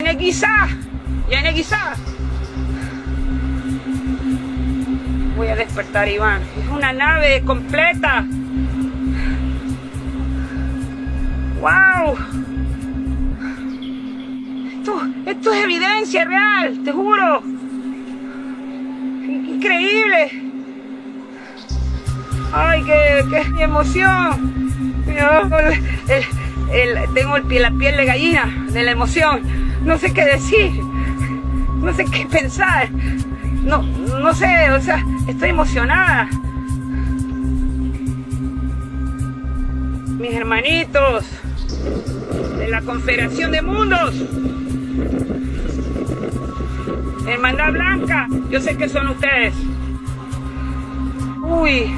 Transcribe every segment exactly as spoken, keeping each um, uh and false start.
Yeneguizá, Yeneguizá. Voy a despertar a Iván. Es una nave completa. ¡Wow! Esto, esto es evidencia real, te juro. Increíble. Ay, qué, qué emoción. El, el, el, tengo el pie, la piel de gallina de la emoción. No sé qué decir. No sé qué pensar. No, no sé, o sea, estoy emocionada. Mis hermanitos de la Confederación de Mundos, Hermandad Blanca, yo sé que son ustedes. Uy,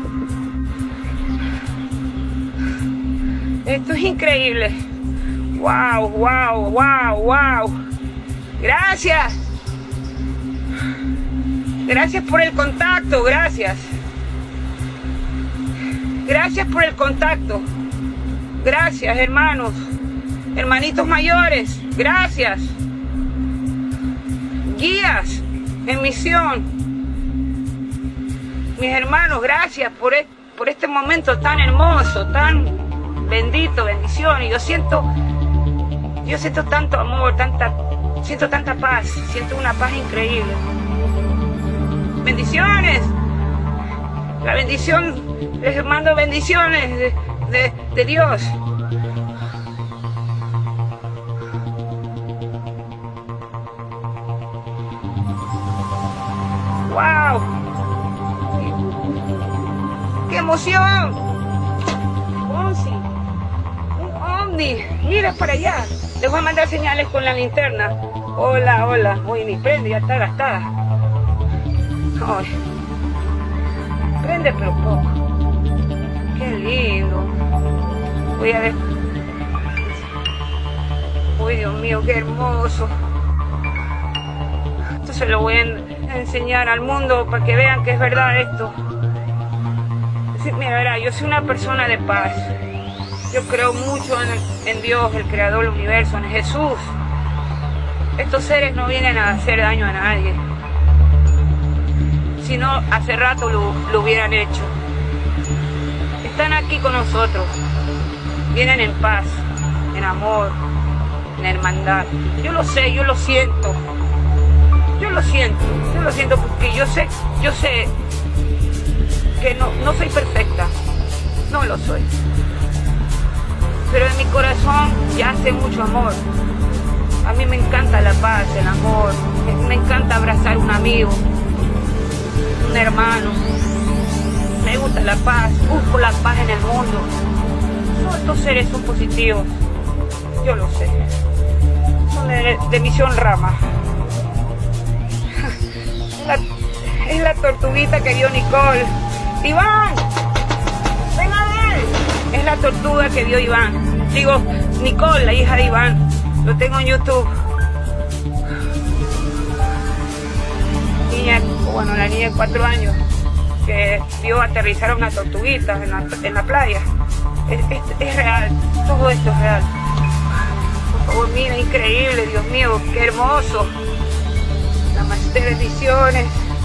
esto es increíble. Wow, wow, wow, wow. Gracias. Gracias por el contacto, gracias. Gracias por el contacto. Gracias, hermanos, hermanitos mayores, gracias. Guías en misión. Mis hermanos, gracias por, e por este momento tan hermoso, tan bendito, bendición. Y yo siento, yo siento tanto amor, tanta, siento tanta paz, siento una paz increíble. Bendiciones. La bendición, les mando bendiciones de, de, de Dios. ¡Wow! ¡Qué emoción! ¡Onsi! ¡Un ovni! ¡Mira para allá! Les voy a mandar señales con la linterna. Hola, hola. Uy, mi prende ya está gastada. Ay. Prende pero poco. Qué lindo. Voy a ver. Uy, Dios mío, qué hermoso. Esto se lo voy a enseñar al mundo para que vean que es verdad esto. Sí, mira, verá, yo soy una persona de paz. Yo creo mucho en, el, en Dios, el creador del universo, en Jesús. Estos seres no vienen a hacer daño a nadie. Si no, hace rato lo, lo hubieran hecho. Están aquí con nosotros. Vienen en paz, en amor, en hermandad. Yo lo sé, yo lo siento. Yo lo siento, yo lo siento porque yo sé, yo sé que no, no soy perfecta. No lo soy. Pero en mi corazón yace mucho amor. A mí me encanta la paz, el amor. Me, me encanta abrazar a un amigo, un hermano. Me gusta la paz, busco la paz en el mundo. Todos estos seres son positivos, yo lo sé. Son de, de Misión Rama. Es la, es la tortuguita que dio Nicole. ¡Iván! ¡Ven a ver! Es la tortuga que dio Iván. Digo, Nicole, la hija de Iván. Lo tengo en YouTube. Niña, bueno, la niña de cuatro años que vio aterrizar a una tortuguita en la, en la playa. Es, es, es real, todo esto es real. Por favor, mira, increíble, Dios mío, qué hermoso. Namaste, bendiciones.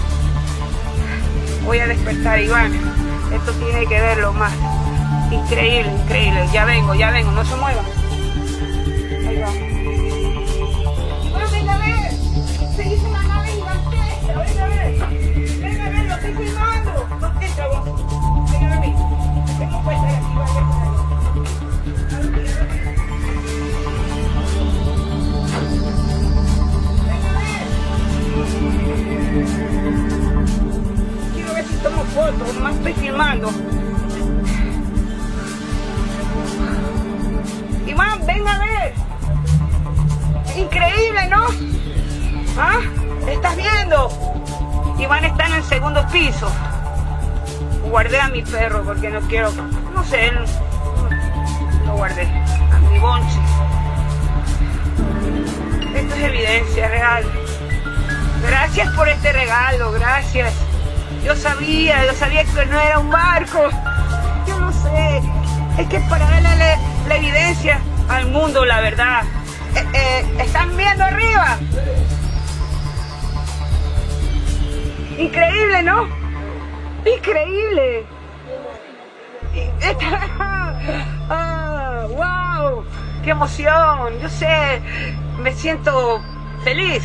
Voy a despertar, Iván. Esto tiene que verlo más. Increíble, increíble. Ya vengo, ya vengo, no se muevan. Ahí va. Iván, venga a ver. Se hizo una nave gigantesca, venga a ver. Venga a ver, lo estoy filmando. No entra vos. Venga a mí. Tengo puesta de aquí, vaya. Quiero ver si tomo fotos, más estoy filmando. Iván, ven a ver. Increíble, ¿no? ¿Ah? ¿Estás viendo? Iván está en el segundo piso. Guardé a mi perro porque no quiero, no sé, él, lo guardé, a mi bonche. Esto es evidencia real. Gracias por este regalo, gracias. Yo sabía, yo sabía que no era un barco. Yo no sé. Es que para darle la, la evidencia al mundo, la verdad. eh, eh, ¿están viendo arriba? Increíble, ¿no? Increíble. Ah, wow, qué emoción. Yo sé, me siento feliz.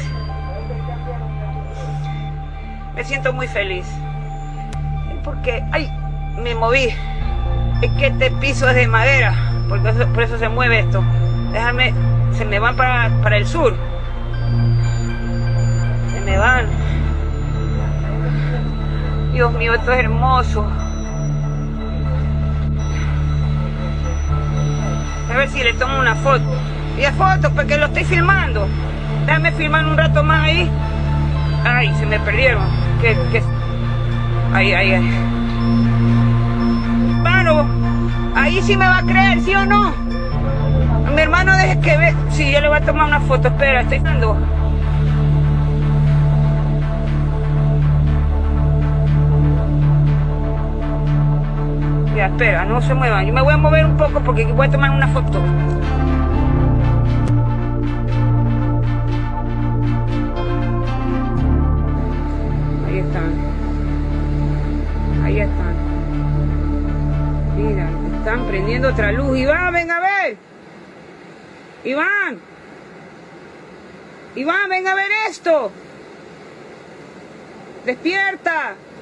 Me siento muy feliz. Porque, ay, me moví. Es que este piso es de madera, porque eso, por eso se mueve esto. Déjame, se me van para, para el sur. Se me van. Dios mío, esto es hermoso. A ver si le tomo una foto. Y la foto, porque lo estoy filmando. Déjame filmar un rato más ahí. Ay, se me perdieron. ¿Qué, qué? Ahí, ahí, ahí. Hermano, ahí sí me va a creer, ¿sí o no? Mi hermano, deje que ve. Sí, yo le voy a tomar una foto. Espera, estoy dando. Ya, espera, no se muevan. Yo me voy a mover un poco porque voy a tomar una foto. Ahí están. Ahí están. Mira, están prendiendo otra luz. Iván, ven a ver. Iván. Iván, ven a ver esto. Despierta.